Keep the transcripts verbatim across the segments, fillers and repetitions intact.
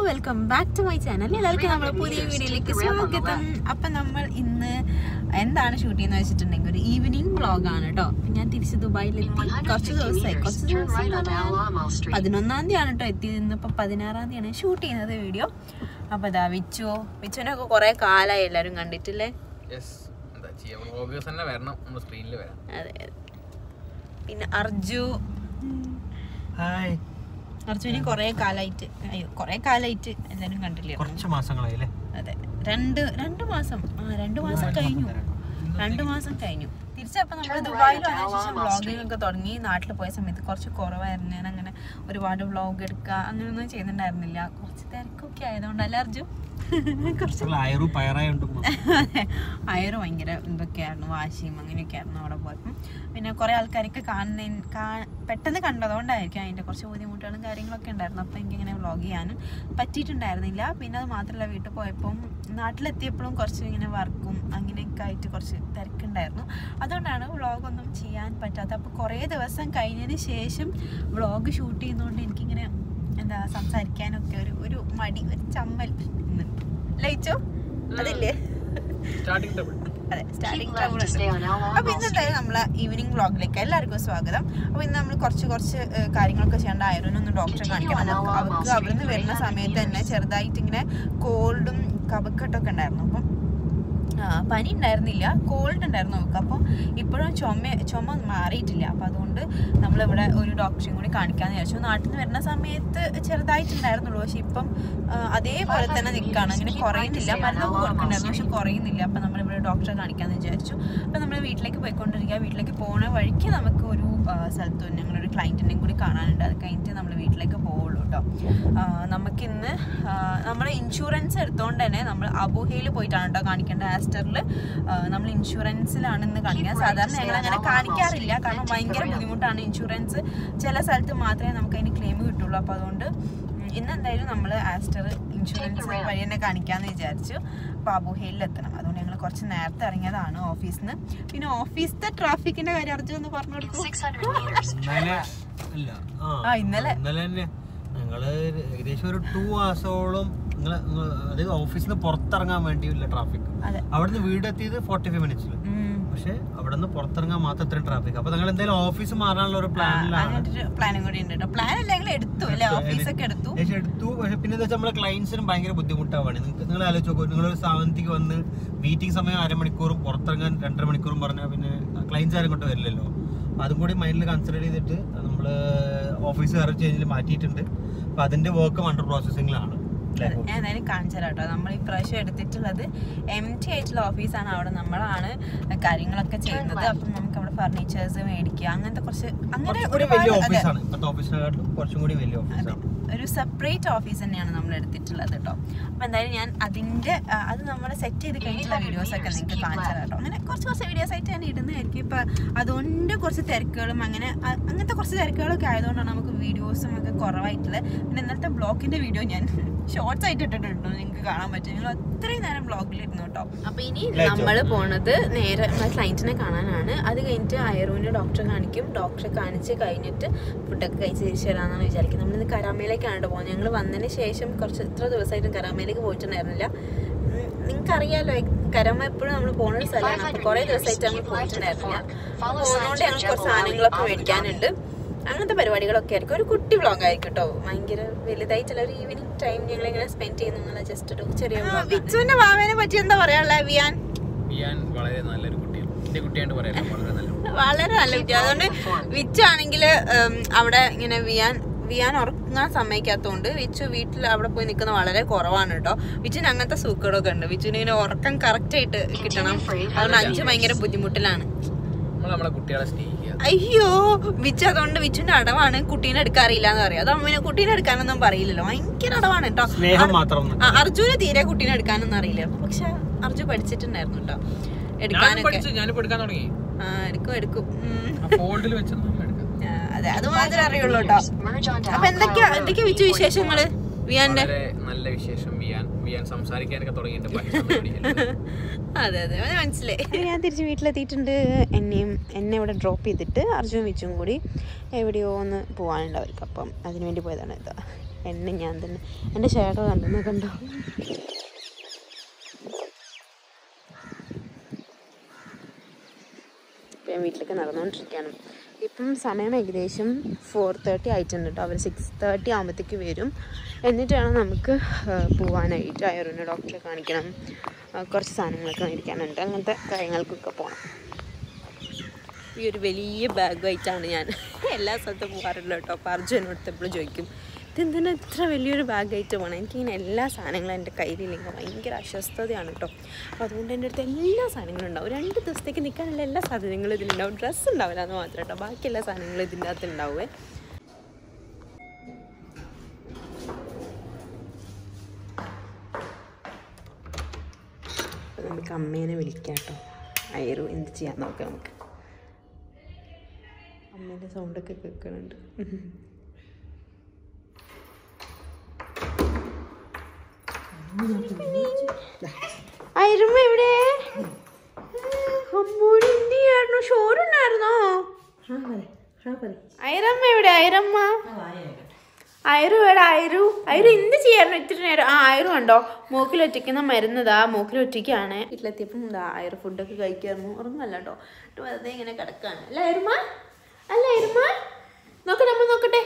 Welcome back to my channel. എല്ലാവർക്കും നമ്മുടെ പുതിയ വീഡിയോയിലേക്ക് സ്വാഗതം. അപ്പം നമ്മൾ ഇന്ന് എന്താണ് ഷൂട്ട് ചെയ്യുന്നത് വെച്ചിട്ടുണ്ടെങ്കിൽ ഒരു ഈവനിങ് വ്ളോഗാണ് കേട്ടോ. ഞാൻ തിരിച്ച് ദുബായിലെത്തി കുറച്ച് ദിവസമായി കുറച്ച് ദിവസം പതിനൊന്നാം തീയതിയാണ് കേട്ടോ എത്തിയത്. ഇന്നിപ്പോൾ പതിനാറാം തീയതിയാണ് ഷൂട്ട് ചെയ്യുന്നത് വീഡിയോ. അപ്പോൾ ഇതാ വിച്ചു വിച്ചുവിനൊക്കെ കുറേ കാലമായി എല്ലാവരും കണ്ടിട്ടില്ലേ? അതെ. പിന്നെ അർജു അർജുനെ കൊറേ കാലായിട്ട് അയ്യോ കൊറേ കാലായിട്ട് എല്ലാരും കണ്ടില്ലേ? കുറച്ച് മാസങ്ങളായില്ലേ? അതെ, രണ്ട് രണ്ട് മാസം ആ രണ്ട് മാസം കഴിഞ്ഞു രണ്ട് മാസം കഴിഞ്ഞു തിരിച്ചപ്പോൾ നമ്മൾ ദുബായിൽ വന്ന ശേഷം വ്ളോഗിങ് ഒക്കെ തുടങ്ങി. നാട്ടിൽ പോയ സമയത്ത് കുറച്ച് കുറവായിരുന്നു. ഞാൻ അങ്ങനെ ഒരുപാട് വ്ളോഗ് എടുക്കുക അങ്ങനെയൊന്നും ചെയ്യുന്നുണ്ടായിരുന്നില്ല. കുറച്ച് തിരക്കൊക്കെ ആയതുകൊണ്ടല്ലേ അർജു? അയറ് ഭയങ്കര ഇതൊക്കെയായിരുന്നു, വാശിയും അങ്ങനെയൊക്കെ ആയിരുന്നു അവിടെ പോയപ്പം. പിന്നെ കുറെ ആൾക്കാരൊക്കെ കാണുന്ന പെട്ടെന്ന് കണ്ടതുകൊണ്ടായിരിക്കും അതിന്റെ കുറച്ച് ബുദ്ധിമുട്ടുകളും കാര്യങ്ങളൊക്കെ ഉണ്ടായിരുന്നു. അപ്പം എനിക്കിങ്ങനെ വ്ളോഗ് ചെയ്യാനും പറ്റിയിട്ടുണ്ടായിരുന്നില്ല. പിന്നെ അത് മാത്രമല്ല, വീട്ടിൽ പോയപ്പം നാട്ടിലെത്തിയപ്പോഴും കുറച്ച് ഇങ്ങനെ വർക്കും അങ്ങനെയൊക്കെ ആയിട്ട് കുറച്ച് തിരക്കുണ്ടായിരുന്നു. അതുകൊണ്ടാണ് വ്ളോഗൊന്നും ചെയ്യാൻ പറ്റാത്തത്. അപ്പോൾ കുറേ ദിവസം കഴിഞ്ഞതിന് ശേഷം വ്ളോഗ് ഷൂട്ട് ചെയ്യുന്നതുകൊണ്ട് എനിക്കിങ്ങനെ എന്താ സംസാരിക്കാനൊക്കെ ഒരു ഒരു മടി, ഒരു ചമ്മൽ ലയിച്ചോ അതില്ലേ? അതെ, സ്റ്റാർട്ടിങ് ട്രബിൾ ഉണ്ട്. അപ്പൊ ഇന്നെന്തായാലും നമ്മളെ ഈവനിങ് വ്ളോഗിലേക്ക് എല്ലാവർക്കും സ്വാഗതം. അപ്പൊ ഇന്ന് നമ്മൾ കുറച്ച് കുറച്ച് കാര്യങ്ങളൊക്കെ ചെയ്യേണ്ട. ആയിരൊന്നും ഡോക്ടറെ കാണിക്കണം. അവർക്ക് അവിടുന്ന് വരുന്ന സമയത്ത് തന്നെ ചെറുതായിട്ട് ഇങ്ങനെ കോൾഡും കഫക്കെട്ടൊക്കെ ഉണ്ടായിരുന്നു. അപ്പം പനി ഉണ്ടായിരുന്നില്ല, കോൾഡ് ഉണ്ടായിരുന്നു അവർക്ക്. അപ്പോൾ ഇപ്പോഴും ചുമ ചുമ മാറിയിട്ടില്ല. അപ്പോൾ അതുകൊണ്ട് നമ്മളിവിടെ ഒരു ഡോക്ടറെയും കൂടി കാണിക്കാമെന്ന് വിചാരിച്ചു. നാട്ടിൽ നിന്ന് വരുന്ന സമയത്ത് ചെറുതായിട്ടുണ്ടായിരുന്നുള്ളൂ, പക്ഷെ ഇപ്പം അതേപോലെ തന്നെ നിൽക്കുകയാണ്. അങ്ങനെ കുറയുന്നില്ല. മരുന്നൊക്കെ കൊടുക്കുന്നുണ്ടായിരുന്നു, പക്ഷെ കുറയുന്നില്ല. അപ്പം നമ്മളിവിടെ ഡോക്ടറെ കാണിക്കാമെന്ന് വിചാരിച്ചു. അപ്പം നമ്മൾ വീട്ടിലേക്ക് പോയിക്കൊണ്ടിരിക്കുക. വീട്ടിലേക്ക് പോകുന്ന വഴിക്ക് നമുക്ക് ഒരു സ്ഥലത്ത് ഞങ്ങളൊരു ക്ലയൻറ്റിനെയും കൂടി കാണാനുണ്ട്. അത് കഴിഞ്ഞിട്ട് നമ്മൾ വീട്ടിലേക്ക് പോവുള്ളൂ കേട്ടോ. നമുക്കിന്ന് നമ്മൾ ഇൻഷുറൻസ് എടുത്തുകൊണ്ട് തന്നെ നമ്മൾ അബുഹയിൽ പോയിട്ടാണ് കേട്ടോ കാണിക്കേണ്ടത്. ആസ്റ്ററിൽ നമ്മൾ ഇൻഷുറൻസിലാണ് ഇന്ന് കാണിക്കുക. സാധാരണ ഞങ്ങൾ അങ്ങനെ കാണിക്കാറില്ല, കാരണം ഭയങ്കര ബുദ്ധിമുട്ടാണ്. ഇൻഷുറൻസ് ചില സ്ഥലത്ത് മാത്രമേ നമുക്ക് അതിന് ക്ലെയിം കിട്ടുള്ളൂ. അപ്പോൾ അതുകൊണ്ട് ഇന്ന് എന്തായാലും നമ്മൾ ആസ്റ്റർ ഇൻഷുറൻസ് വഴി തന്നെ കാണിക്കാമെന്ന് വിചാരിച്ചു. അപ്പോൾ അബുഹയിൽ എത്തണം. അതുകൊണ്ട് ഞങ്ങൾ കുറച്ച് നേരത്തെ ഇറങ്ങിയതാണ് ഓഫീസിൽ നിന്ന്. പിന്നെ ഓഫീസിലത്തെ ട്രാഫിക്കിന്റെ കാര്യം അർജുൻ ഒന്ന് പറഞ്ഞു കൊടുക്കും. ആ ഇന്നലെ ഞങ്ങള് ഏകദേശം ഒരു ടു മാസോളം അതായത് ഓഫീസിൽ നിന്ന് പുറത്തിറങ്ങാൻ വേണ്ടിയുള്ള ട്രാഫിക്. അവിടുന്ന് വീടെത്തിയത് ഫോർട്ടി ഫൈവ് മിനിറ്റ്സിൽ. പക്ഷെ അവിടെ നിന്ന് പുറത്തിറങ്ങാൻ മാത്രം ഇത്രയും ട്രാഫിക്. അപ്പൊ നിങ്ങൾ എന്തായാലും ഓഫീസ് മാറാനുള്ള ഒരു പ്ലാനിലാണ്. എടുത്തു. പക്ഷെ പിന്നെ എന്താ വെച്ചാൽ നമ്മളെ ക്ലയൻസിനും ഭയങ്കര ബുദ്ധിമുട്ടാവാണ്. നിങ്ങൾക്ക് നിങ്ങൾ ആലോചിച്ച് നോക്കൂ, നിങ്ങളൊരു സ്ഥാപനത്തേക്ക് വന്ന് മീറ്റിംഗ് സമയം അരമണിക്കൂറും പുറത്തിറങ്ങാൻ രണ്ടര മണിക്കൂറും പറഞ്ഞാൽ പിന്നെ ക്ലയൻസ് ആരും കൊണ്ട് വരില്ലല്ലോ. അതും കൂടി മൈൻഡിൽ കൺസിഡർ ചെയ്തിട്ട് നമ്മൾ ഓഫീസ് വേറെ ചേഞ്ചിൽ മാറ്റിയിട്ടുണ്ട്. അപ്പൊ അതിന്റെ വർക്കും അണ്ടർ പ്രോസസ്സിംഗിലാണ്. ഞാൻ എന്തായാലും കാണിച്ചു തരാം കേട്ടോ. നമ്മൾ ഈ പ്രാവശ്യം എടുത്തിട്ടുള്ളത് എം ടി ആയിട്ടുള്ള ഓഫീസാണ്. അവിടെ നമ്മളാണ് കാര്യങ്ങളൊക്കെ ചെയ്യുന്നത്. അപ്പം നമുക്ക് അവിടെ ഫർണിച്ചേഴ്സ് മേടിക്കുക, അങ്ങനത്തെ കുറച്ച് അങ്ങനെ ഒരു സെപ്പറേറ്റ് ഓഫീസ് തന്നെയാണ് നമ്മൾ എടുത്തിട്ടുള്ളത് കേട്ടോ. അപ്പം എന്തായാലും ഞാൻ അതിൻ്റെ അത് നമ്മൾ സെറ്റ് ചെയ്ത് കഴിഞ്ഞിട്ടുള്ള വീഡിയോസൊക്കെ നിങ്ങൾക്ക് കാണിച്ചു തരാം കേട്ടോ. അങ്ങനെ കുറച്ച് കുറച്ച് വീഡിയോസ് ആയിട്ട് ഞാൻ ഇടുന്നതായിരിക്കും. ഇപ്പം അതുകൊണ്ട് കുറച്ച് തിരക്കുകളും അങ്ങനെ അങ്ങനത്തെ കുറച്ച് തിരക്കുകളൊക്കെ ആയതുകൊണ്ടാണ് നമുക്ക് വീഡിയോസും ഒക്കെ കുറവായിട്ടുള്ളത്. പിന്നെ ഇന്നത്തെ ബ്ലോഗിൻ്റെ വീഡിയോ ഞാൻ ഷോർട്സ് ആയിട്ട് ഇട്ടിട്ടുണ്ടോ, നിങ്ങൾക്ക് കാണാൻ പറ്റും. ഞങ്ങൾ അത്രയും നേരം ബ്ലോഗിലിരുന്നു കേട്ടോ. അപ്പൊ ഇനി നമ്മൾ പോണത് നേരെ നമ്മുടെ ക്ലയന്റിനെ കാണാനാണ്. അത് കഴിഞ്ഞിട്ട് അയറൂവിന്റെ ഡോക്ടറെ കാണിക്കും. ഡോക്ടറെ കാണിച്ച് കഴിഞ്ഞിട്ട് ഫുഡൊക്കെ കഴിച്ച് തിരിച്ചു വരാമെന്നാണ് വിചാരിക്കുന്നത്. നമ്മളിന്ന് കരാമയിലേക്കാണ് പോകുന്നത്. ഞങ്ങൾ വന്നതിന് ശേഷം കുറച്ച് എത്ര ദിവസമായിട്ടും കരാമയിലേക്ക് പോയിട്ടുണ്ടായിരുന്നില്ല. നിങ്ങൾക്കറിയാലോ, കരാമ എപ്പോഴും നമ്മൾ പോകുന്ന സ്ഥലമാണ്. അപ്പൊ കുറെ ദിവസമായിട്ട് നമ്മൾ പോയിട്ടുണ്ടായിരുന്നില്ല. പോകുന്നതുകൊണ്ട് ഞങ്ങൾ കുറച്ച് സാധനങ്ങളൊക്കെ മേടിക്കാനുണ്ട്. അങ്ങനത്തെ പരിപാടികളൊക്കെ ആയിരിക്കും. ഒരു കുട്ടി വ്ളോഗ് ആയിരിക്കും കേട്ടോ. ഭയങ്കര വലുതായിട്ടുള്ള ഒരു ഈവനിങ് ടൈം ഞങ്ങൾ എങ്ങനെ സ്പെൻഡ് ചെയ്യുന്നു ജസ്റ്റ് ഒരു ചെറിയ വിച്ചുവിന്റെ മാമനെ പറ്റി എന്താ പറയാനുള്ള? വിയാൻ വിയാൻ വളരെ നല്ലൊരു കുട്ടിയാണ്. എന്റെ കുട്ടിയായിട്ട് പറയാം, വളരെ നല്ല കുട്ടി. അതുകൊണ്ട് വിച്ചു ആണെങ്കിൽ അവിടെ ഇങ്ങനെ വിയാൻ വിയാൻ ഉറങ്ങാൻ സമ്മതിക്കാത്തതുകൊണ്ട് വിച്ചു വീട്ടിൽ അവിടെ പോയി നിൽക്കുന്ന വളരെ കുറവാണ് കേട്ടോ. വിച്ചുവിന് അങ്ങനത്തെ സൂക്കേടൊക്കെ ഉണ്ട്. വിച്ചുവിന് ഇങ്ങനെ ഉറക്കം കറക്റ്റ് ആയിട്ട് കിട്ടണം. അതുകൊണ്ട് അഞ്ച് ഭയങ്കര ബുദ്ധിമുട്ടിലാണ്. അയ്യോ വിച്ചു, അതുകൊണ്ട് വിച്ചുവിന്റെ അടവാണ് കുട്ടീനെ എടുക്കാറില്ല എന്ന് പറയാം. അത് അമ്മനെ കുട്ടീനെ എടുക്കാനൊന്നും പറയില്ലല്ലോ. ഭയങ്കര അടവാണ് കേട്ടോ. അർജുന് തീരെ കുട്ടീനെ എടുക്കാനൊന്നും അറിയില്ല. പക്ഷെ അർജു പഠിച്ചിട്ടുണ്ടായിരുന്നു കേട്ടോ എടുക്കാനൊക്കെ. ആ എടുക്കും എടുക്കും അതെ, അത് മാത്രമേ അറിയുള്ളൂ കേട്ടോ. അപ്പൊ എന്തൊക്കെയാ എന്തൊക്കെയാ വിച്ചു വിശേഷങ്ങള്? വിയാന്റെ നല്ല വിശേഷം. വിയാൻ വിയാൻ സംസാരിക്കാനൊക്കെ തുടങ്ങിയിട്ടുണ്ട്. അതെ അതെ മനസ്സിലായി. ഞാൻ തിരിച്ച് വീട്ടിലെത്തിയിട്ടുണ്ട്. എന്നെയും എന്നെ ഇവിടെ ഡ്രോപ്പ് ചെയ്തിട്ട് അർജുൻ വിച്ചും കൂടി എവിടെയോ ഒന്ന് പോകാനുണ്ട് അവർക്ക്. അപ്പം അതിനുവേണ്ടി പോയതാണ്. ഇതാ എന്നെ ഞാൻ തന്നെ. എൻ്റെ ഷേഡോ കണ്ടെന്ന് കണ്ടോ? ഞാൻ വീട്ടിലേക്ക് നടന്നുകൊണ്ടിരിക്കുകയാണ്. ഇപ്പം സമയം ഏകദേശം ഫോർ തേർട്ടി ആയിട്ടുണ്ട് കേട്ടോ. അവർ സിക്സ് തേർട്ടി ആകുമ്പോഴത്തേക്ക് വരും. എന്നിട്ടാണ് നമുക്ക് പോകാനായിട്ട്. അയറിന് ഡോക്ടറെ കാണിക്കണം, കുറച്ച് സാധനങ്ങളൊക്കെ മേടിക്കാനുണ്ട്, അങ്ങനത്തെ കാര്യങ്ങൾക്കൊക്കെ പോകണം. ഈ ഒരു വലിയ ബാഗായിട്ടാണ് ഞാൻ എല്ലാ സ്ഥലത്തും പോകാറുള്ളത് കേട്ടോ. അപ്പോൾ അർജുൻ എന്നോട് എപ്പോഴും ചോദിക്കും, ഇതെന്തിനാ ഇത്ര വലിയൊരു ബാഗായിട്ട് പോകണം? എനിക്കിങ്ങനെ എല്ലാ സാധനങ്ങളും എൻ്റെ കയ്യിലില്ലെങ്കിൽ ഭയങ്കര അസ്വസ്ഥതയാണ് കേട്ടോ. അപ്പോൾ അതുകൊണ്ട് എൻ്റെ അടുത്ത് എല്ലാ സാധനങ്ങളും ഉണ്ടാവും. രണ്ട് ദിവസത്തേക്ക് നിൽക്കാനുള്ള എല്ലാ സാധനങ്ങളും ഇതിലുണ്ടാവും. ഡ്രസ്സ് ഉണ്ടാവില്ല എന്ന് മാത്രം കേട്ടോ, ബാക്കി എല്ലാ സാധനങ്ങളും ഇതിൻ്റെ അകത്ത് ഉണ്ടാവുമേ. നമുക്ക് അമ്മേനെ വിളിക്കാം കേട്ടോ. അയറു എന്ത് ചെയ്യാൻ നോക്കാം നമുക്ക്. അമ്മേൻ്റെ സൗണ്ടൊക്കെ കേൾക്കുന്നുണ്ട്. അയറുമ്മ എവിടെ? അമ്മൂടിയായിരുന്നു. ഷോറുണ്ടായിരുന്നോ? അയറമ്മ എവിടെ? അയറമ്മ അയറു എവിടെ? അയറു അയറു എന്ത് ചെയ്യായിരുന്നു ഇത്തിരി നേരം? ആ അയറു ഉണ്ടോ? മൂക്കിലൊറ്റിക്കുന്ന മരുന്നതാ, മൂക്കിലൊറ്റിക്കാണ്. വീട്ടിലെത്തിയപ്പം എന്താ അയറ് ഫുഡൊക്കെ കഴിക്കായിരുന്നു. ഉറങ്ങല്ല കേട്ടോ, വെറുതെ ഇങ്ങനെ കിടക്കാണ്. അല്ല അയറുമ്മ, അല്ല അയറുമ്മ നോക്കട്ടെ, നമ്മൾ നോക്കട്ടെ.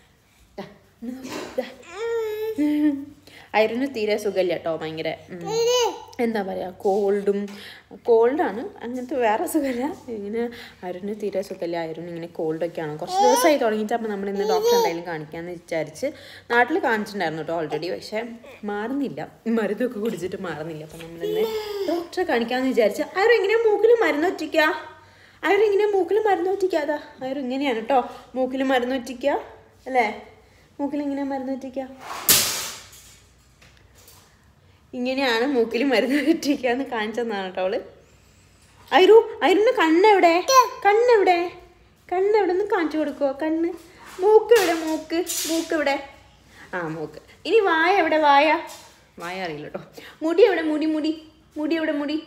അയറിന് തീരെ സുഖമില്ല കേട്ടോ. ഭയങ്കര എന്താ പറയുക, കോൾഡും കോൾഡാണ്, അങ്ങനത്തെ വേറെ സുഖമില്ല. ഇങ്ങനെ അയറിന് തീരെ സുഖമില്ല. അയറിന് ഇങ്ങനെ കോൾഡൊക്കെയാണ്. കുറച്ച് ദിവസമായി തുടങ്ങിയിട്ട്. അപ്പോൾ നമ്മൾ ഇന്ന് ഡോക്ടറെ എന്തായാലും കാണിക്കാമെന്ന് വിചാരിച്ച് നാട്ടിൽ കാണിച്ചിട്ടുണ്ടായിരുന്നു കേട്ടോ ഓൾറെഡി. പക്ഷേ മാറുന്നില്ല, മരുന്നൊക്കെ കുടിച്ചിട്ട് മാറുന്നില്ല. അപ്പോൾ നമ്മളിന്ന് ഡോക്ടറെ കാണിക്കാമെന്ന് വിചാരിച്ച്. അയറും ഇങ്ങനെ മൂക്കിൽ മരുന്ന് ഒറ്റിക്കുക, അയറും ഇങ്ങനെ മൂക്കിൽ മരുന്ന് ഒറ്റിക്കാതാ. അയറും ഇങ്ങനെയാണ് കേട്ടോ മൂക്കിൽ മരുന്ന് ഒറ്റിക്കുക, അല്ലേ? മൂക്കിൽ ഇങ്ങനെ മരുന്ന് ഒറ്റിക്കുക, ഇങ്ങനെയാണ് മൂക്കിൽ മരുന്ന് ഒറ്റിക്കുക എന്ന് കാണിച്ചെന്നാണ് കേട്ടോ അവള്. അയറു അയറിന് കണ്ണെവിടെ? കണ്ണെവിടെ? കണ്ണെവിടെ ഒന്ന് കാണിച്ചു കൊടുക്കുമോ? കണ്ണ്, മൂക്ക് എവിടെ? മൂക്ക് മൂക്ക് എവിടെ? ആ മൂക്ക്. ഇനി വായ എവിടെ? വായ വായ അറിയില്ല കേട്ടോ. മുടി എവിടെ? മുടി മുടി മുടി എവിടെ? മുടി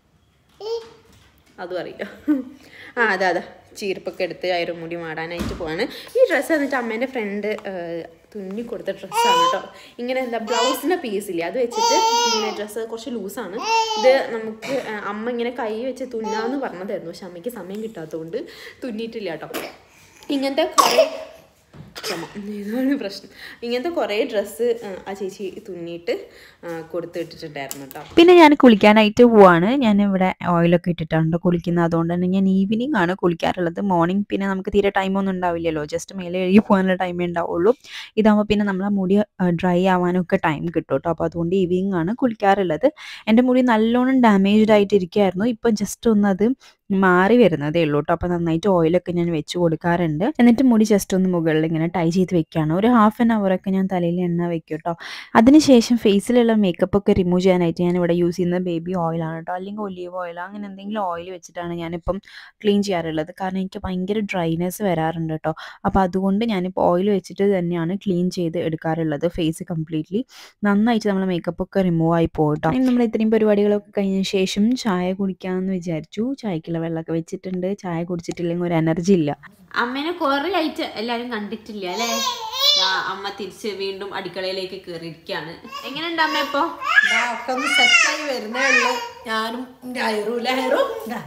അതും അറിയില്ല. ആ അതാ അതാ ചീർപ്പൊക്കെ എടുത്ത് അയറും മുടി മാടാനായിട്ട് പോവാണ്. ഈ ഡ്രസ്സ് എന്നിട്ട് അമ്മേൻ്റെ ഫ്രണ്ട് തുന്നി കൊടുത്ത ഡ്രസ്സാണ് കേട്ടോ. ഇങ്ങനെ എന്താ ബ്ലൗസിൻ്റെ പീസില്ലേ, അത് വെച്ചിട്ട് ഇങ്ങനെ ഡ്രസ്സ് കുറച്ച് ലൂസാണ്. ഇത് നമുക്ക് അമ്മ ഇങ്ങനെ കൈ വെച്ച് തുന്നാന്ന് പറഞ്ഞതായിരുന്നു. പക്ഷെ അമ്മയ്ക്ക് സമയം കിട്ടാത്തതുകൊണ്ട് തുന്നിയിട്ടില്ല കേട്ടോ. ഇങ്ങനത്തെ കുറേ ക്ഷമ ഇതാണ് പ്രശ്നം. ഇങ്ങനത്തെ കുറേ ഡ്രസ്സ് ആ ചേച്ചി തുന്നിയിട്ട് കൊടുത്തിട്ടിട്ടുണ്ടായിരുന്നു കേട്ടോ. പിന്നെ ഞാൻ കുളിക്കാനായിട്ട് പോവാണ്. ഞാൻ ഇവിടെ ഓയിലൊക്കെ ഇട്ടിട്ടാണ് കുളിക്കുന്നത്. അതുകൊണ്ട് തന്നെ ഞാൻ ഈവനിങ് ആണ് കുളിക്കാറുള്ളത്. മോർണിംഗ് പിന്നെ നമുക്ക് തീരെ ടൈമൊന്നും ഉണ്ടാവില്ലല്ലോ, ജസ്റ്റ് മേലെ എഴുതി പോകാനുള്ള ടൈമേ ഉണ്ടാവുള്ളൂ. ഇതാകുമ്പോൾ പിന്നെ നമ്മളെ മുടി ഡ്രൈ ആവാനൊക്കെ ടൈം കിട്ടും കേട്ടോ. അപ്പോൾ അതുകൊണ്ട് ഈവനിങ് ആണ് കുളിക്കാറുള്ളത്. എൻ്റെ മുടി നല്ലോണം ഡാമേജ്ഡ് ആയിട്ട് ഇരിക്കുകയായിരുന്നു. ഇപ്പം ജസ്റ്റ് ഒന്ന് അത് മാറി വരുന്നതേ ഉള്ളൂ കേട്ടോ. അപ്പോൾ നന്നായിട്ട് ഓയിലൊക്കെ ഞാൻ വെച്ച് കൊടുക്കാറുണ്ട്. എന്നിട്ട് മുടി ജസ്റ്റ് ഒന്ന് മുകളിൽ ഇങ്ങനെ ടൈ ചെയ്ത് വെക്കുകയാണ്. ഒരു ഹാഫ് ആൻ അവറൊക്കെ ഞാൻ തലയിൽ എണ്ണ വെക്കും കേട്ടോ. അതിനുശേഷം ഫേസിലുള്ള മേക്കപ്പ് ഒക്കെ റിമൂവ് ചെയ്യാനായിട്ട് ഞാൻ ഇവിടെ യൂസ് ചെയ്യുന്ന ബേബി ഓയിലാണ് കേട്ടോ, അല്ലെങ്കിൽ ഒലീവ് ഓയിലോ അങ്ങനെ എന്തെങ്കിലും ഓയിൽ വെച്ചിട്ടാണ് ഞാനിപ്പം ക്ലീൻ ചെയ്യാറുള്ളത്. കാരണം എനിക്ക് ഭയങ്കര ഡ്രൈനെസ് വരാറുണ്ട് കേട്ടോ. അപ്പോൾ അതുകൊണ്ട് ഞാനിപ്പോൾ ഓയിൽ വെച്ചിട്ട് തന്നെയാണ് ക്ലീൻ ചെയ്ത് എടുക്കാറുള്ളത്. ഫേസ് കംപ്ലീറ്റ്ലി നന്നായിട്ട് നമ്മൾ മേക്കപ്പ് ഒക്കെ റിമൂവ് ആയി പോകും കേട്ടോ. നമ്മൾ ഇത്രയും പരിപാടികളൊക്കെ കഴിഞ്ഞ ശേഷം ചായ കുടിക്കാമെന്ന് വിചാരിച്ചു. ചായക്കുള്ള വെള്ളമൊക്കെ വെച്ചിട്ടുണ്ട്. ചായ കുടിച്ചിട്ടില്ലെങ്കിൽ ഒരു എനർജി ഇല്ല. അമ്മേനെ കുറെ ആയിട്ട് എല്ലാരും കണ്ടിട്ടില്ല അല്ലേ? അമ്മ തിരിച്ച് വീണ്ടും അടുക്കളയിലേക്ക് കയറിയിരിക്കുകയാണ്. എങ്ങനെയുണ്ട് അമ്മ ഇപ്പൊ? ഒക്കെ ഒന്ന് സെറ്റായി വരുന്നേ ഉള്ളൂ. ഞാനും എൻ്റെ അയറും അയറും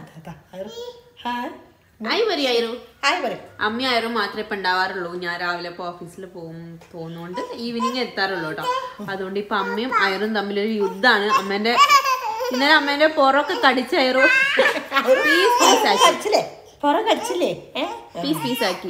ഹായ് പറയൂ അയറു. ഹായ് പറയും. അമ്മയും അയറും മാത്രമേ ഇപ്പൊ ഉണ്ടാവാറുള്ളൂ. ഞാൻ രാവിലെ ഇപ്പൊ ഓഫീസിൽ പോകും പോകുന്നോണ്ട് ഈവനിങ് എത്താറുള്ളൂ കേട്ടോ. അതുകൊണ്ട് ഇപ്പൊ അമ്മയും അയറും തമ്മിലൊരു യുദ്ധമാണ്. അമ്മേന്റെ ഇന്നലെ അമ്മേന്റെ പുറമൊക്കെ കടിച്ച അയറു പീസ് പീസ് ആക്കി പുറം കടിച്ചില്ലേ? പീസ് പീസ് ആക്കി.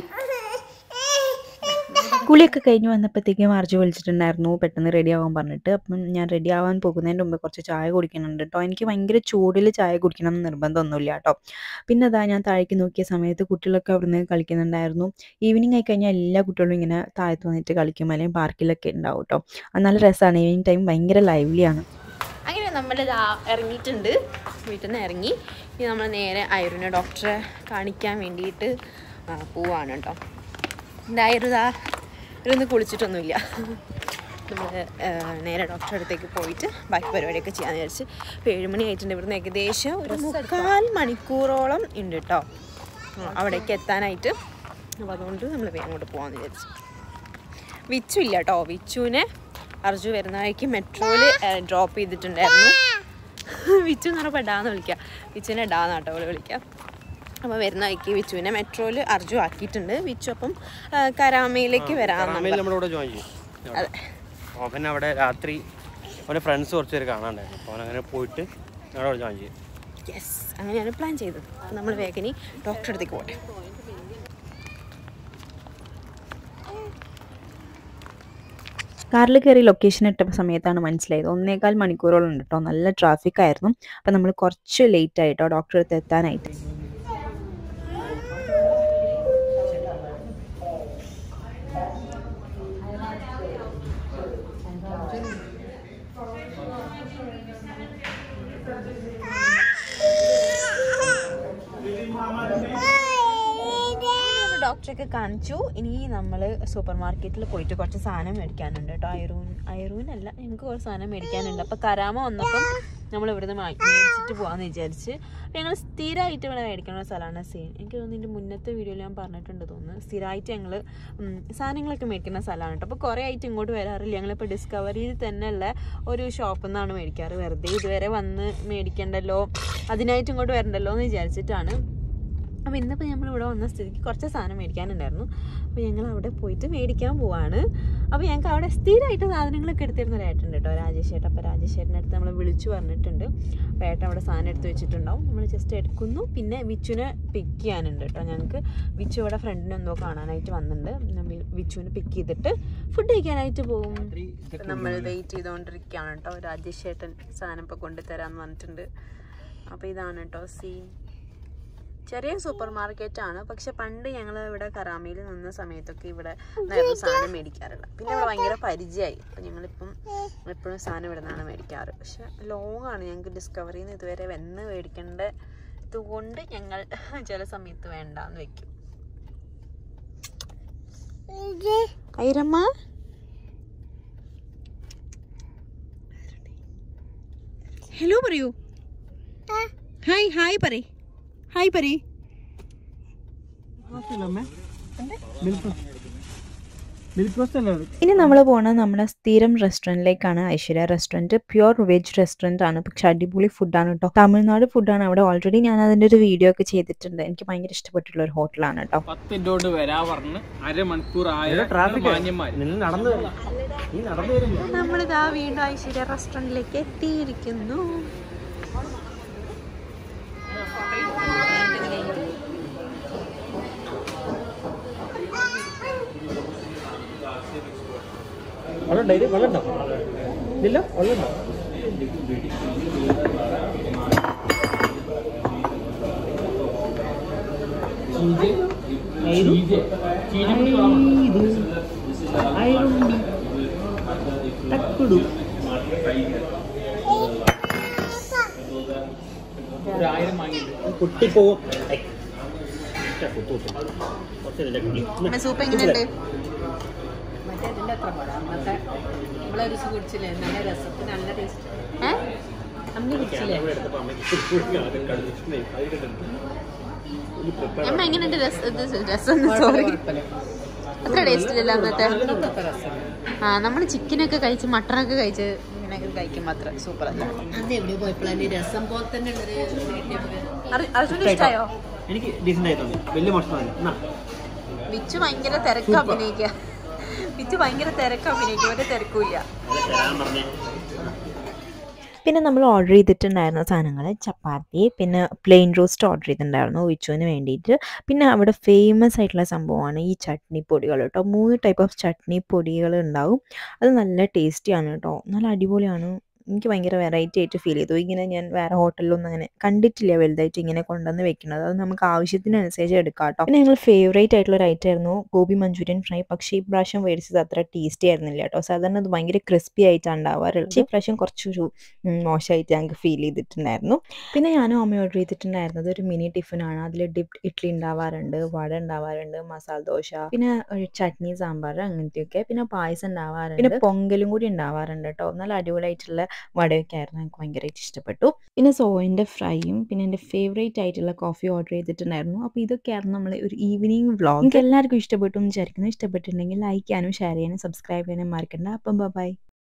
കുളിയൊക്കെ കഴിഞ്ഞ് വന്നപ്പോഴത്തേക്കും അർജു വിളിച്ചിട്ടുണ്ടായിരുന്നു പെട്ടെന്ന് റെഡി ആവാൻ പറഞ്ഞിട്ട്. അപ്പം ഞാൻ റെഡി ആവാൻ പോകുന്നതിൻ്റെ മുമ്പ് കുറച്ച് ചായ കുടിക്കുന്നുണ്ട് കേട്ടോ. എനിക്ക് ഭയങ്കര ചൂടിൽ ചായ കുടിക്കണം എന്ന് നിർബന്ധമൊന്നുമില്ല കേട്ടോ. പിന്നെ അതാ ഞാൻ താഴേക്ക് നോക്കിയ സമയത്ത് കുട്ടികളൊക്കെ അവിടെ നിന്ന് കളിക്കുന്നുണ്ടായിരുന്നു. ഈവനിങ് ആയി കഴിഞ്ഞാൽ എല്ലാ കുട്ടികളും ഇങ്ങനെ താഴത്ത് വന്നിട്ട് കളിക്കും, അല്ലെങ്കിൽ പാർക്കിലൊക്കെ ഉണ്ടാവും കേട്ടോ. നല്ല രസമാണ്. ഈവനിങ് ടൈം ഭയങ്കര ലൈവ്ലിയാണ്. അങ്ങനെ നമ്മളിതാ ഇറങ്ങിയിട്ടുണ്ട്, വീട്ടിൽ നിന്ന് ഇറങ്ങി. ഇനി നമ്മൾ നേരെ അയറുവിനെ ഡോക്ടറെ കാണിക്കാൻ വേണ്ടിയിട്ട് പോവാണ് കേട്ടോ. എന്തായിരുതാ ഇവരൊന്നും കുളിച്ചിട്ടൊന്നുമില്ല. നമ്മൾ നേരെ ഡോക്ടറെ അടുത്തേക്ക് പോയിട്ട് ബാക്കി പരിപാടിയൊക്കെ ചെയ്യാമെന്ന് വിചാരിച്ച്. ഇപ്പോൾ ഏഴുമണി ആയിട്ടുണ്ട്. ഇവിടുന്ന് ഏകദേശം ഒരു മുക്കാൽ മണിക്കൂറോളം ഉണ്ട് കേട്ടോ അവിടേക്ക് എത്താനായിട്ട്. അപ്പോൾ അതുകൊണ്ട് നമ്മൾ വേഗം അങ്ങോട്ട് പോകാമെന്ന് വിചാരിച്ചു. വിച്ചു ഇല്ല കേട്ടോ. വിച്ചുവിനെ അർജു വരുന്ന വഴിക്ക് മെട്രോയിൽ ഡ്രോപ്പ് ചെയ്തിട്ടുണ്ടായിരുന്നു. വിച്ചു എന്ന് പറഞ്ഞപ്പോൾ ഡാന്ന് വിളിക്കാം, വിച്ചുവിനെ ഡാന്ന് കേട്ടോ അവൾ വിളിക്കാം. അപ്പോൾ വരുന്ന വഴിക്ക് വിച്ചുവിനെ മെട്രോയിൽ അർജു ആക്കിയിട്ടുണ്ട്. വിച്ചു അപ്പം കരാമയിലേക്ക് വരാൻ അതെ. അവൻ അവിടെ രാത്രി അവൻ്റെ ഫ്രണ്ട്സ് കുറച്ച് പേര് കാണാണ്ടായിരുന്നു. അപ്പോൾ അവൻ അങ്ങനെ പോയിട്ട് അവിടെ ജോയിൻ ചെയ്യും. യെസ്, അങ്ങനെയാണ് പ്ലാൻ ചെയ്തത്. അപ്പോൾ നമ്മൾ വേഗം ഡോക്ടറെ അടുത്തേക്ക് പോട്ടെ. കാറിൽ കയറി ലൊക്കേഷൻ ഇട്ട സമയത്താണ് മനസ്സിലായത് ഒന്നേകാൽ മണിക്കൂറോളം ഉണ്ട് കേട്ടോ. നല്ല ട്രാഫിക് ആയിരുന്നു. അപ്പം നമ്മൾ കുറച്ച് ലേറ്റ് ആയിട്ടോ ഡോക്ടറെ അടുത്ത് എത്താനായിട്ട്. ഡോക്ടറൊക്കെ കാണിച്ചു. ഇനി നമ്മൾ സൂപ്പർ മാർക്കറ്റിൽ പോയിട്ട് കുറച്ച് സാധനം മേടിക്കാനുണ്ട് കേട്ടോ. അയറൂൻ അയറൂനല്ല ഞങ്ങൾക്ക് കുറച്ച് സാധനം മേടിക്കാനുണ്ട്. അപ്പോൾ കരാമ വന്നപ്പം നമ്മൾ ഇവിടുന്ന് മേടിച്ചിട്ട് പോകാമെന്ന് വിചാരിച്ച്. അപ്പോൾ ഞങ്ങൾ സ്ഥിരമായിട്ട് ഇവിടെ മേടിക്കുന്ന സ്ഥലമാണ് സെയിൻ. എനിക്ക് തോന്നുന്നു ഇതിൻ്റെ മുന്നത്തെ വീഡിയോയിൽ ഞാൻ പറഞ്ഞിട്ടുണ്ട് തോന്നുന്നു. സ്ഥിരമായിട്ട് ഞങ്ങൾ സാധനങ്ങളൊക്കെ മേടിക്കുന്ന സ്ഥലമാണ് കേട്ടോ. അപ്പോൾ കുറേ ആയിട്ട് ഇങ്ങോട്ട് വരാറില്ല. ഞങ്ങളിപ്പോൾ ഡിസ്കവറിയിൽ തന്നെയുള്ള ഒരു ഷോപ്പിൽ നിന്നാണ് മേടിക്കാറ്. വെറുതെ ഇതുവരെ വന്ന് മേടിക്കണ്ടല്ലോ, അതിനായിട്ട് ഇങ്ങോട്ട് വരണ്ടല്ലോ എന്ന് വിചാരിച്ചിട്ടാണ്. അപ്പോൾ ഇന്നിപ്പോൾ നമ്മളിവിടെ വന്ന സ്ഥിതിക്ക് കുറച്ച് സാധനം മേടിക്കാനുണ്ടായിരുന്നു. അപ്പോൾ ഞങ്ങൾ അവിടെ പോയിട്ട് മേടിക്കാൻ പോവാണ്. അപ്പോൾ ഞങ്ങൾക്ക് അവിടെ സ്ഥിരമായിട്ട് സാധനങ്ങളൊക്കെ എടുത്തിരുന്ന ഒരു ഏട്ടുണ്ട് കേട്ടോ, രാജേഷ് ചേട്ടൻ. അപ്പോൾ രാജേഷ് ചേട്ടൻ്റെ അടുത്ത് നമ്മൾ വിളിച്ചു പറഞ്ഞിട്ടുണ്ട്. അപ്പോൾ ഏട്ടൻ അവിടെ സാധനം എടുത്ത് വെച്ചിട്ടുണ്ടാവും. നമ്മൾ ജസ്റ്റ് എടുക്കുന്നു. പിന്നെ വിച്ചുവിനെ പിക്ക് ചെയ്യാനുണ്ട് കേട്ടോ ഞങ്ങൾക്ക്. വിച്ചു ഇവിടെ ഫ്രണ്ടിനെ എന്തോ കാണാനായിട്ട് വന്നിട്ടുണ്ട്. നമ്മൾ വിച്ചുവിനെ പിക്ക് ചെയ്തിട്ട് ഫുഡ് കഴിക്കാനായിട്ട് പോകും. നമ്മൾ വെയിറ്റ് ചെയ്തുകൊണ്ടിരിക്കുകയാണ് കേട്ടോ. രാജേഷ് ചേട്ടൻ സാധനം ഇപ്പോൾ കൊണ്ടുതരാമെന്ന് പറഞ്ഞിട്ടുണ്ട്. അപ്പോൾ ഇതാണ് കേട്ടോ സീൻ. ചെറിയ സൂപ്പർ മാർക്കറ്റാണ്. പക്ഷെ പണ്ട് ഞങ്ങൾ ഇവിടെ കരാമയിൽ നിന്ന സമയത്തൊക്കെ ഇവിടെ നിന്നായിരുന്നു സാധനം മേടിക്കാറുള്ളത്. പിന്നെ ഇവിടെ ഭയങ്കര പരിചയമായി. അപ്പം ഞങ്ങളിപ്പം എപ്പോഴും സാധനം ഇവിടെ നിന്നാണ് മേടിക്കാറ്. പക്ഷെ ലോങ് ആണ്. ഞങ്ങൾക്ക് ഡിസ്കവറിയിൽ നിന്ന് ഇതുവരെ വന്ന് മേടിക്കേണ്ടത് കൊണ്ട് ഞങ്ങൾ ചില സമയത്ത് വേണ്ടാന്ന് വെക്കും. ഐരമ്മ ഹലോ പറയൂ. ഹായ് ഹായ് പറ ഹായ് പറ. ഇനി നമ്മൾ പോകുന്നത് നമ്മുടെ സ്ഥിരം റെസ്റ്റോറൻറ്റിലേക്കാണ്. Aishwarya restaurant pure veg restaurant ആണ്. പക്ഷെ അടിപൊളി ഫുഡാണ് കേട്ടോ. തമിഴ്നാട് ഫുഡാണ്. അവിടെ ഓൾറെഡി ഞാൻ അതിൻ്റെ ഒരു വീഡിയോ ഒക്കെ ചെയ്തിട്ടുണ്ട്. എനിക്ക് ഭയങ്കര ഇഷ്ടപ്പെട്ടുള്ള ഒരു ഹോട്ടലാണ് കേട്ടോ. നമ്മളിതാ വീണ്ടും ഐശ്വര്യ റെസ്റ്റോറൻറ്റിലേക്ക് എത്തിയിരിക്കുന്നു. സൂപ്പ് എങ്ങനെയുണ്ട്? മറ്റേ അതിൻ്റെ അത്ര പോരാ. അന്നത്തെ നമ്മളെ രുചി കുടിച്ചില്ലേ, നല്ല രസത്തിന് നല്ല ടേസ്റ്റ്. ഏഹ് അമ്മ കുടിച്ചില്ലേ? അമ്മ എങ്ങനെയുണ്ട് രസം? സോറി, അത്ര ടേസ്റ്റ് ഇല്ലല്ലോ അന്നത്തെ. ആ നമ്മൾ ചിക്കനൊക്കെ കഴിച്ച് മട്ടനൊക്കെ കഴിച്ച് ഇങ്ങനെയൊക്കെ കഴിക്കുമ്പോൾ അത്ര സൂപ്പർ അല്ല. അത് എവിടെ പോയപ്പോഴാണ് രസം പോലെ തന്നെ ഉള്ളൊരു. അർജുന് ഇഷ്ടമായോ? എനിക്ക് ഡീസൻ്റ് ആയി തോന്നി. വലിയ മോശമല്ല. വിച്ചു ഭയങ്കര തിരക്ക് അഭിനയിക്കുക. വിച്ചു ഭയങ്കര തിരക്ക് അഭിനയിക്കുക. ഒരു തിരക്കില്ല. പിന്നെ നമ്മൾ ഓർഡർ ചെയ്തിട്ടുണ്ടായിരുന്ന സാധനങ്ങൾ ചപ്പാത്തി, പിന്നെ പ്ലെയിൻ റോസ്റ്റ് ഓർഡർ ചെയ്തിട്ടുണ്ടായിരുന്നു വിച്ചുവിന് വേണ്ടിയിട്ട്. പിന്നെ അവിടെ ഫേമസ് ആയിട്ടുള്ള സംഭവമാണ് ഈ ചട്നി പൊടികൾ കേട്ടോ. മൂന്ന് ടൈപ്പ് ഓഫ് ചട്നി പൊടികൾ ഉണ്ടാവും. അത് നല്ല ടേസ്റ്റിയാണ് കേട്ടോ. നല്ല അടിപൊളിയാണ്. എനിക്ക് ഭയങ്കര വെറൈറ്റി ആയിട്ട് ഫീൽ ചെയ്തു. ഇങ്ങനെ ഞാൻ വേറെ ഹോട്ടലിലൊന്നും അങ്ങനെ കണ്ടിട്ടില്ല വലുതായിട്ട് ഇങ്ങനെ കൊണ്ടുവന്ന് വെക്കുന്നത്. അത് നമുക്ക് ആവശ്യത്തിനനുസരിച്ച് എടുക്കാം കേട്ടോ. പിന്നെ ഞങ്ങൾ ഫേവറേറ്റ് ആയിട്ടുള്ള ഒരു ഐറ്റം ആയിരുന്നു ഗോബി മഞ്ചൂരിയൻ ഫ്രൈ. പക്ഷേ ഈ പ്രാവശ്യം മേടിച്ചത് അത്ര ടേസ്റ്റി ആയിരുന്നില്ല കേട്ടോ. സാധാരണ അത് ഭയങ്കര ക്രിസ്പി ആയിട്ടാണ് ഉണ്ടാവാറുള്ളത്. പക്ഷേ ഈ പ്രാവശ്യം കുറച്ചൊരു മോശമായിട്ട് ഞങ്ങൾക്ക് ഫീൽ ചെയ്തിട്ടുണ്ടായിരുന്നു. പിന്നെ ഞാനും അമ്മ ഓർഡർ ചെയ്തിട്ടുണ്ടായിരുന്നത് ഒരു മിനി ടിഫിനാണ്. അതിൽ ഡിപ്പ് ഇഡ്ഡലി ഉണ്ടാവാറുണ്ട്, വട ഉണ്ടാവാറുണ്ട്, മസാല ദോശ, പിന്നെ ഒരു ചട്നി സാമ്പാർ അങ്ങനത്തെയൊക്കെ. പിന്നെ പായസം ഉണ്ടാവാറുണ്ട്, പിന്നെ പൊങ്കലും കൂടി ഉണ്ടാവാറുണ്ട് കേട്ടോ. നല്ല അടിപൊളിയായിട്ടുള്ള വടയൊക്കെ ആയിരുന്നു. എനിക്ക് ഭയങ്കരമായിട്ട് ഇഷ്ടപ്പെട്ടു. പിന്നെ സോയിൻ്റെ ഫ്രൈയും പിന്നെ എൻ്റെ ഫേവറേറ്റ് ആയിട്ടുള്ള കോഫി ഓർഡർ ചെയ്തിട്ടുണ്ടായിരുന്നു. അപ്പോൾ ഇതൊക്കെയായിരുന്നു നമ്മൾ ഒരു ഈവനിങ് വ്ളോഗ്. നിങ്ങൾക്ക് എല്ലാവർക്കും ഇഷ്ടപ്പെട്ടു എന്ന് വിചാരിക്കുന്നു. ഇഷ്ടപ്പെട്ടിട്ടുണ്ടെങ്കിൽ ലൈക്ക് ചെയ്യാനും ഷെയർ ചെയ്യാനും സബ്സ്ക്രൈബ് ചെയ്യാനും മറക്കണ്ട. അപ്പം ബൈ.